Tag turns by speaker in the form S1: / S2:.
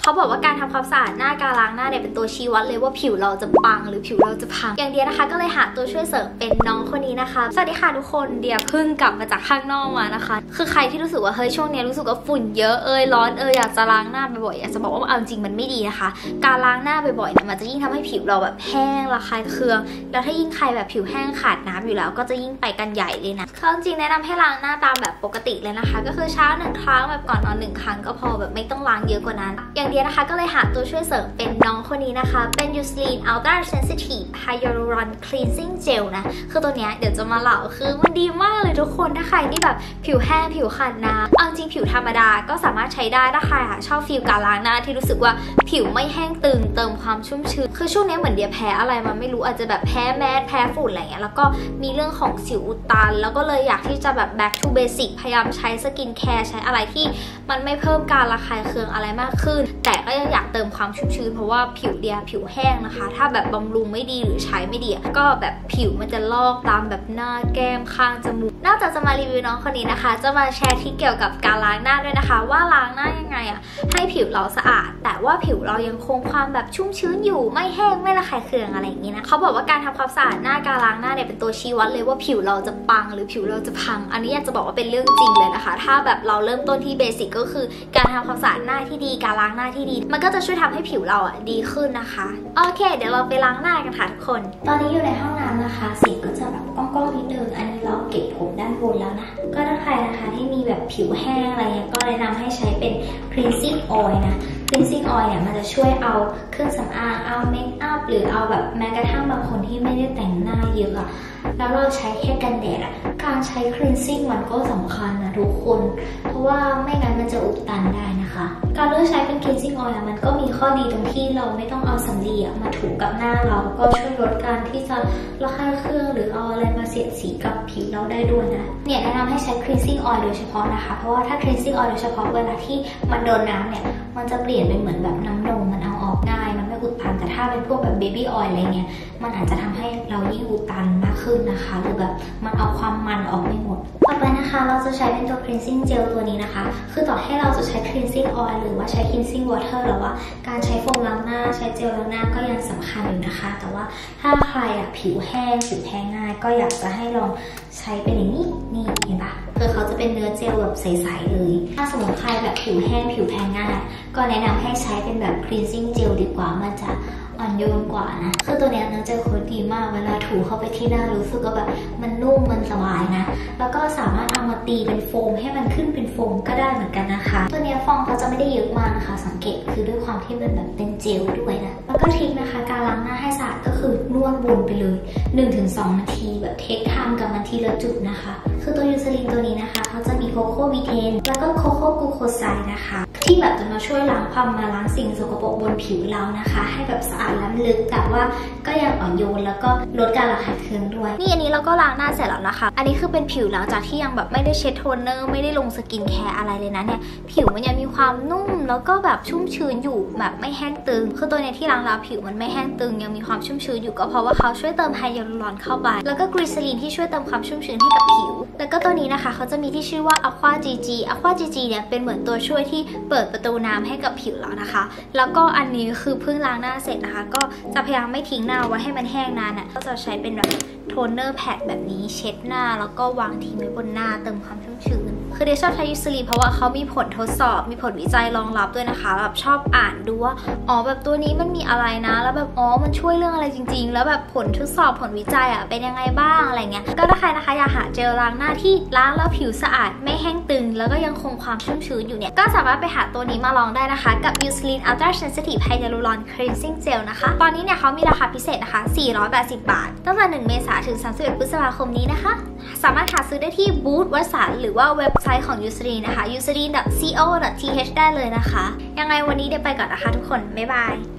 S1: เขาบอกว่าการทำความสะอาดหน้าการล้างหน้าเนี่ยเป็นตัวชี้วัดเลยว่าผิวเราจะปังหรือผิวเราจะพังอย่างเดียวนะคะก็เลยหาตัวช่วยเสริมเป็นน้องคนนี้นะคะสวัสดีค่ะทุกคนเดียเพิ่งกลับมาจากข้างนอกมานะคะคือใครที่รู้สึกว่าเฮ้ยช่วงนี้รู้สึกว่าฝุ่นเยอะร้อนอยากจะล้างหน้าบ่อยๆอยากจะบอกว่าเอาจริงมันไม่ดีนะคะการล้างหน้าบ่อยๆเนี่ยมันจะยิ่งทำให้ผิวเราแบบแห้งระคายเคืองแล้วถ้ายิ่งใครแบบผิวแห้งขาดน้ำอยู่แล้วก็จะยิ่งไปกันใหญ่เลยนะคือจริงแนะนำให้ล้างหน้าตามแบบปกติเลยนะคะก็คือเช้า1 ครั้งแบบก่อนนอน1 ครั้งก็พอแบบไม่ต้องล้างเยอะกว่านั้นอย่างเดียวนะคะก็เลยหาตัวช่วยเสริมเป็นน้องคนนี้นะคะเป็น Eucerin Ultra Sensitive Hyaluron Cleansing Gel นะคือตัวเนี้ยเดี๋ยวจะมาเล่าคือมันดีมากเลยทุกคนถ้าใครที่แบบผิวแห้งผิวขาดน้ำเอาจริงผิวธรรมดาก็สามารถใช้ได้ถ้าใครชอบฟีลการล้างหน้าที่รู้สึกว่าผิวไม่แห้งตึงเติมความชุ่มชื้นคือช่วงนี้เหมือนเดียแพ้อะไรมาไม่รู้อาจจะแบบแพ้แมสแพ้ฝุ่นอะไรเงี้ยแล้วก็มีเรื่องของสิวอุดตันแล้วก็เลยอยากที่จะแบบ back to basic พยายามใช้สกินแคร์ใช้อะไรที่มันไม่เพิ่มการระคายเคืองอะไรมากขึ้นแต่ก็ยังอยากเติมความชุ่มชื้นเพราะว่าผิวเดียผิวแห้งนะคะถ้าแบบบำรุงไม่ดีหรือใช้ไม่ดีก็แบบผิวมันจะลอกตามแบบหน้าแก้มข้างจมูกนอกจากจะมารีวิวน้องคนนี้นะคะจะมาแชร์ทริคเกี่ยวกับการล้างหน้าด้วยนะคะว่าล้างหน้ายังไงให้ผิวเราสะอาดแต่ว่าผิวเรายังคงความแบบชุ่มชื้นอยู่ไม่แห้งไม่ระคายเคืองอะไรอย่างนี้นะเขาบอกว่าการทำความสะอาดหน้าการล้างหน้าเนี่ยเป็นตัวชี้วัดเลยว่าผิวเราจะปังหรือผิวเราจะพังอันนี้อยากจะบอกว่าเป็นเรื่องจริงเลยนะคะถ้าแบบเราเริ่มต้นที่เบสิกก็คือการทำความสะอาดหน้าที่ดีการล้างหน้าที่ดีมันก็จะช่วยทำให้ผิวเราดีขึ้นนะคะโอเคเดี๋ยวเราไปล้างหน้ากันค่ะทุกคนตอนนี้อยู่ในห้องน้ำนะคะสีก็จะแบบก้องๆนิดนึงอันนี้เราเก็บผมด้านบนแล้วนะก็ถ้าใครนะคะที่มีแบบผิวแห้งอะไรเงี้ยก็แนะนำให้ใช้เป็น cleansing oil นะ cleansing oil เนี่ยมันจะช่วยเอาเครื่องสำอางเอาเมคอัพหรือเอาแบบแม้กระทั่งบางคนที่ไม่ได้แต่งหน้าเยอะแล้วเราใช้แค่กันแดดการใช้ cleansing มันก็สำคัญนะทุกคนเพราะว่าไม่งั้นมันจะอุดตันได้นะคะการเลือกใช้เป็น cleansing oil มันก็มีข้อดีตรงที่เราไม่ต้องเอาสำลีมาถูกับหน้าเราก็ช่วยลดการที่จะระคายเคืองหรือเอาอะไรมาเสียดสีกับผิวเราได้ด้วยนะเนี่ยแนะนำให้ใช้ cleansing oil โดยเฉพาะนะคะเพราะว่าถ้า cleansing oil โดยเฉพาะเวลาที่มันโดนน้ำเนี่ยมันจะเปลี่ยนเป็นเหมือนแบบน้ำนมมันเอาออกง่ายมันไม่อุดตันแต่ถ้าเป็นพวกแบบ baby oil อะไรเงี้ยมันอาจจะทำให้เรายิ่งอุดตันมากขึ้นนะคะหรือแบบมันเอาความมันออกไม่หมดต่อไปนะคะเราจะใช้เป็นตัว cleansing gel ตัวนี้นะคะคือต่อให้เราจะใช้ cleansing oil หรือว่าใช้ cleansing water หรือว่าการใช้โฟมล้างหน้าใช้เจลล้างหน้าก็ยังสำคัญอยู่นะคะแต่ว่าถ้าใครผิวแห้งผิวแพ้ง่ายก็อยากจะให้ลองใช้เป็นอย่างนี้นี่เห็นปะคือเขาจะเป็นเนื้อเจลแบบใสๆเลยถ้าสมมติใครแบบผิวแห้งผิวแพ้ง่ายก็แนะนำให้ใช้เป็นแบบ cleansing gel ดีกว่ามันจะอ่อนโยนกว่านะคือตัวเนี้ยเนื้อเจลเขาดีมากเวลาถูเข้าไปที่หน้ารู้สึกว่าแบบมันนุ่มมันสบายนะแล้วก็สามารถเอามาตีเป็นโฟมให้มันขึ้นเป็นโฟมก็ได้เหมือนกันนะคะตัวเนี้ยฟองเขาจะไม่ได้เยอะมากนะคะสังเกตคือด้วยความที่มันแบบเป็นเจลด้วยนะแล้วก็ทริคนะคะการล้างหน้าให้สะอาดก็คือนวดวนไปเลย 1-2 นาทีแบบเทคไทม์กับมันทีละจุดนะคะคือตัวยูซาลินตัวนี้นะคะเขาจะมีโคโค่วีเทนแล้วก็โคโค่กลูโคไซด์นะคะที่แบบจะมาช่วยล้างสิ่งสกปรกบนผิวเรานะคะให้แบบสะอาดล้ำลึกแต่ว่าก็ยังอ่อนโยนแล้วก็ลดการระคายเคืองด้วยนี่อันนี้เราก็ล้างหน้าเสร็จแล้วนะคะอันนี้คือเป็นผิวหลังจากที่ยังแบบไม่ได้เช็ดโทนเนอร์ไม่ได้ลงสกินแคร์อะไรเลยนะเนี่ยผิวมันยังมีความนุ่มแล้วก็แบบชุ่มชื้นอยู่แบบไม่แห้งตึงคือตัวเนี้ยที่ล้างแล้วผิวมันไม่แห้งตึงยังมีความชุ่มชื้นอยู่ก็เพราะว่าเขาช่วยเติมไฮยาลูรอนเข้าไปแล้วก็กรีซลินที่ช่วยเติมความชุ่มชื้นให้กับผิวแล้วก็ตัวนี้นะคะเขาจะมีที่ชื่อว่า Aqua GG Aqua GG เนี่ยเป็นเหมือนตัวช่วยที่เปิดประตูน้ำให้กับผิวเรานะคะแล้วก็อันนี้คือเพิ่งล้างหน้าเสร็จนะคะก็จะพยายามไม่ทิ้งหน้าไว้ให้มันแห้งนานก็จะใช้เป็นแบบโทนเนอร์แพดแบบนี้เช็ดหน้าแล้วก็วางทิ้งไว้บนหน้าเติมความชุ่มชื้นคือเดชชอบใช้ยูซาลินเพราะว่าเขามีผลทดสอบมีผลวิจัยรองรับด้วยนะคะแบบชอบอ่านดูว่าแบบตัวนี้มันมีอะไรนะแล้วแบบมันช่วยเรื่องอะไรจริงๆแล้วแบบผลทดสอบผลวิจัยเป็นยังไงบ้างอะไรเงี้ยก็ถ้าใครนะคะอยากหาเจลล้างหน้าที่ล้างแล้วผิวสะอาดไม่แห้งตึงแล้วก็ยังคงความชุ่มชื้นอยู่เนี่ยก็สามารถไปหาตัวนี้มาลองได้นะคะกับ Eucerin Ultra Sensitive Hyaluron Cleansing Gel นะคะตอนนี้เนี่ยเขามีราคาพิเศษนะคะ480 บาทตั้งแต่1 เมษายนถึง31 พฤษภาคมนี้นะคะสามารถหาซื้อได้ที่บูธวัสันหรือว่าเว็บไซต์ของ Eucerin นะคะ eucerin.co.th ได้เลยนะคะยังไงวันนี้เดี๋ยวไปก่อนนะคะทุกคนบ๊ายบาย